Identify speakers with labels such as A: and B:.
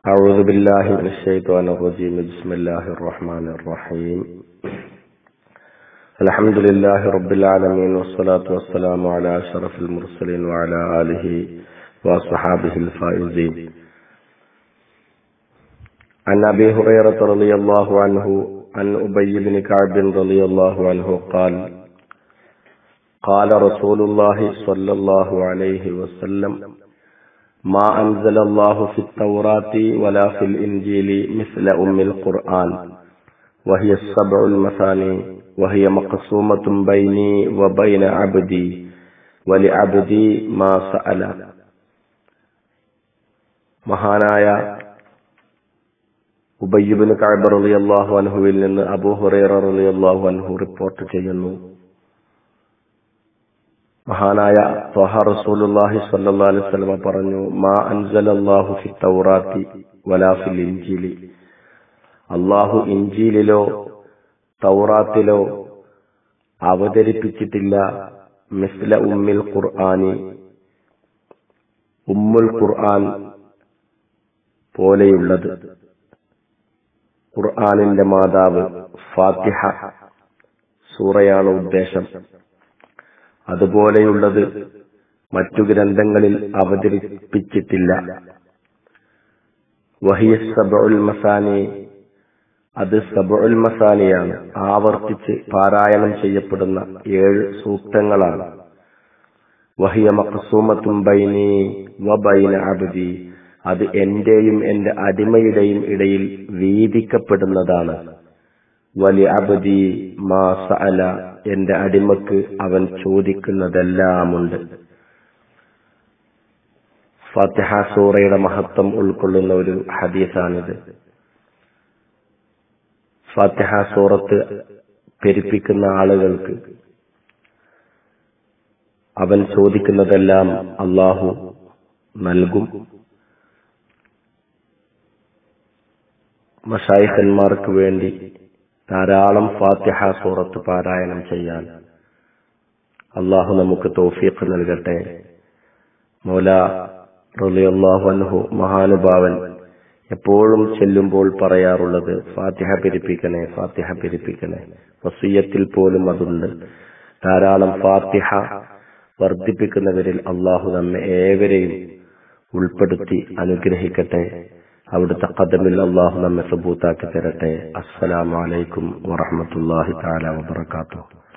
A: أعوذ بالله من الشيطان الرجيم. بسم الله الرحمن الرحيم. الحمد لله رب العالمين، والصلاة والسلام على أشرف المرسلين وعلى آله وأصحابه الفائزين. عن أبي هريرة رضي الله عنه عن أبي بن كعب رضي الله عنه قال: قال رسول الله صلى الله عليه وسلم: ما أنزل الله في التوراة ولا في الإنجيل مثل أم القرآن، وهي السبع المثاني، وهي مقسومة بيني وبين عبدي، ولعبدي ما سأل. മഹാനായ ഉബയ്യ് ഇബ്നു കഅബ് റളിയല്ലാഹു അൻഹുവിൽ നിന്ന് അബൂ ഹുറൈറ റളിയല്ലാഹു അൻഹു റിപ്പോർട്ട് ചെയ്യുന്നു. മഹാനായ ത്വഹ റസൂലുള്ളാഹി സ്വല്ലല്ലാഹു അലൈഹി വസല്ലം പറഞ്ഞു: മാ അൻസലല്ലാഹു ഫി തൗറാത്തി വലാ ഫിൽ ഇൻജീലി. അല്ലാഹു ഇൻജീലിലോ തൗറാത്തിലോ അവതരിപ്പിച്ചിട്ടില്ല മിസ്ല ഉമ്മിൽ ഖുർആനി, ഉമ്മുൽ ഖുർആൻ പോലെയുള്ളത്. ഖുർആനിന്റെ മാതാവ് ഫാത്തിഹ സൂറയാണ് ഉദ്ദേശം. അതുപോലെയുള്ളത് മറ്റു ഗ്രന്ഥങ്ങളിൽ അവതരിപ്പിച്ചിട്ടില്ല. വഹിയ സബഉൽ മസാനി, അത് സബഉൽ മസാനിയാണ്, ആവർത്തിച്ച് പാരായണം ചെയ്യപ്പെടുന്ന 7 സൂക്തങ്ങളാണ്. വഹിയ മഖ്സൂമത്തുൻ ബൈനി വബൈന അബ്ദി, അത് എന്റെയും എന്റെ അടിമയുടെയും ഇടയിൽ വീതിക്കപ്പെടുന്നതാണ്. വലി അബ്ദി മാ സഅല, എന്റെ അടിമക്ക് അവൻ ചോദിക്കുന്നതെല്ലാമുണ്ട്. ഫാത്തിഹ സൂറയുടെ മഹത്വം ഉൾക്കൊള്ളുന്ന ഒരു ഹദീസാണിത്. ഫാത്തിഹ സൂറത്ത് പെരുപ്പിക്കുന്ന ആളുകൾക്ക് അവൻ ചോദിക്കുന്നതെല്ലാം അല്ലാഹു നൽകും. മശായിഖന്മാർക്ക് വേണ്ടി ധാരാളം ഫാത്തിഹ സൂറത്ത് പാരായണം ചെയ്യാൻ അല്ലാഹു നമുക്ക് തൗഫീഖ് നൽകട്ടെ. മൗലാ റളിയല്ലാഹു അൻഹു മഹാനുഭാവൻ എപ്പോഴും ചെല്ലുമ്പോൾ പറയാറുള്ളത് ഫാത്തിഹ പെരുപ്പിക്കണേ, ഫാത്തിഹ പെരുപ്പിക്കണേ. വസിയ്യത്തിൽ പോലും അതുണ്ട്. ധാരാളം ഫാത്തിഹ വർദ്ധിപ്പിക്കുന്നവരിൽ അല്ലാഹു നമ്മെ ഏവരെയും ഉൾപ്പെടുത്തി അനുഗ്രഹിക്കട്ടെ. അവിടുത്തെ ഖദമിൽ അല്ലാഹു നമ്മെ സബൂത്താക്കി തരട്ടെ. അസ്സലാമു അലൈക്കും വറഹ്മത്തുള്ളാഹി തആല വബറകാതുഹു.